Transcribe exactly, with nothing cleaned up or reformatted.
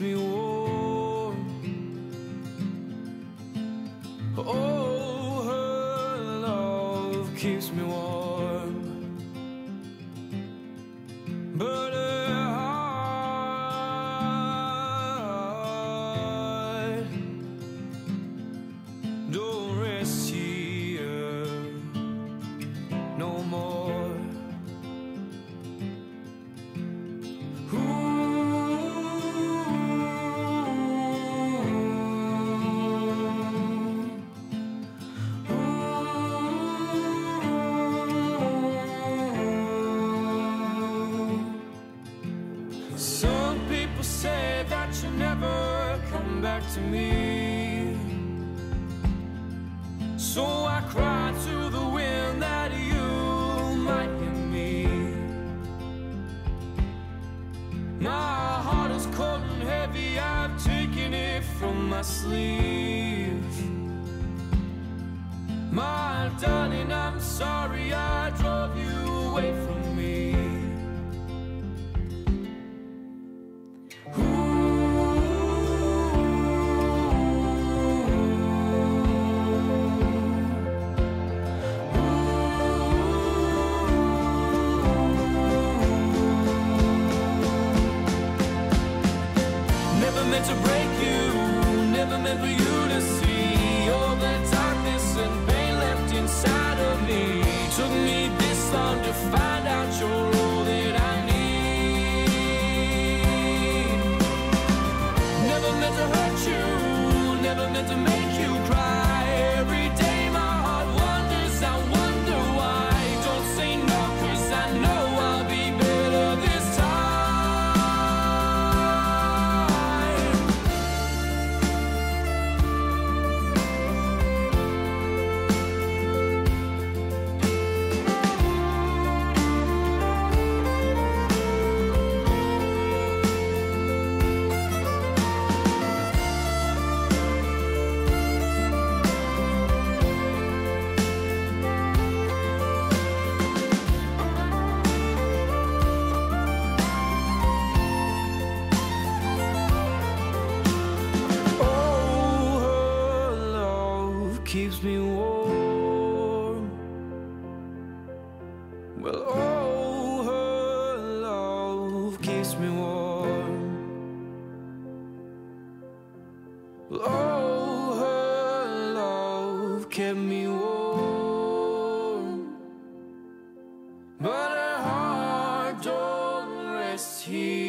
me warm. Oh, her love keeps me warm, but her heart don't rest here no more. Some people say that you'll never come back to me, so I cry to the wind that you might hear me. My heart is cold and heavy, I've taken it from my sleeve. My darling, I'm sorry I drove you away from me. Never meant to break you, never meant for you to see all the darkness and pain left inside of me. Took me this long to find out you're all that I need. Never meant to hurt you, never meant to make you cry. Every day my heart wonders, I wonder why. Don't say no, 'cause I know I'll be better this time. Keeps me warm. Well, oh, her love keeps me warm. Well, oh, her love kept me warm, but her heart don't rest here.